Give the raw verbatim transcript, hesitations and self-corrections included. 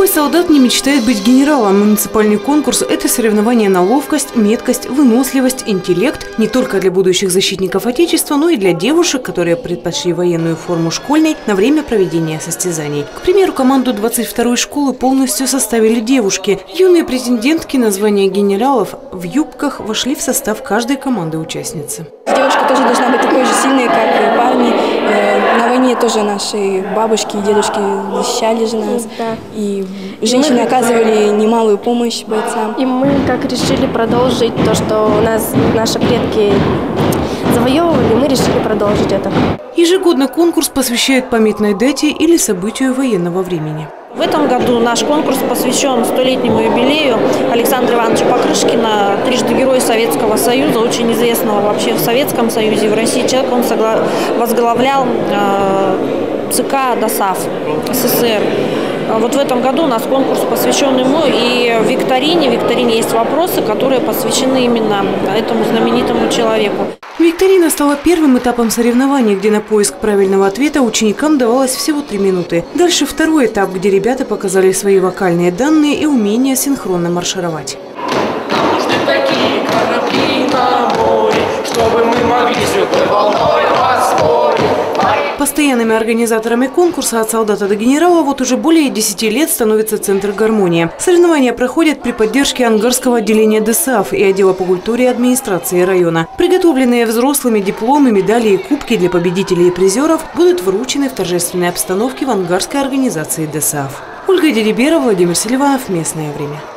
Какой солдат не мечтает быть генералом? Муниципальный конкурс – это соревнование на ловкость, меткость, выносливость, интеллект не только для будущих защитников Отечества, но и для девушек, которые предпочли военную форму школьной на время проведения состязаний. К примеру, команду двадцать второй школы полностью составили девушки. Юные претендентки на звание генералов в юбках вошли в состав каждой команды участницы. Девушка тоже должна быть такой же сильной, как и парни. На войне тоже наши бабушки и дедушки защищали же нас. Да. И женщины оказывали немалую помощь бойцам. И мы как решили продолжить то, что у нас наши предки завоевывали, мы решили продолжить это. Ежегодно конкурс посвящают памятной дате или событию военного времени. В этом году наш конкурс посвящен столетнему юбилею Александра Ивановича Покрышкина, трижды Герой Советского Союза, очень известного вообще в Советском Союзе, в России человек. Он возглавлял э, ЦК ДОСААФ СССР. Вот в этом году у нас конкурс посвящен ему, и в викторине, в викторине есть вопросы, которые посвящены именно этому знаменитому человеку. Викторина стала первым этапом соревнований, где на поиск правильного ответа ученикам давалось всего три минуты. Дальше второй этап, где ребята показали свои вокальные данные и умение синхронно маршировать. Нам нужны такие корабли на море, чтобы мы могли с любой волной поспорить. Постоянными организаторами конкурса «От солдата до генерала» вот уже более десяти лет становится Центр «Гармония». Соревнования проходят при поддержке Ангарского отделения ДОСААФ и отдела по культуре администрации района. Приготовленные взрослыми дипломы, медали и кубки для победителей и призеров будут вручены в торжественной обстановке в Ангарской организации ДОСААФ. Ольга Дерибера, Владимир Селиванов. Местное время.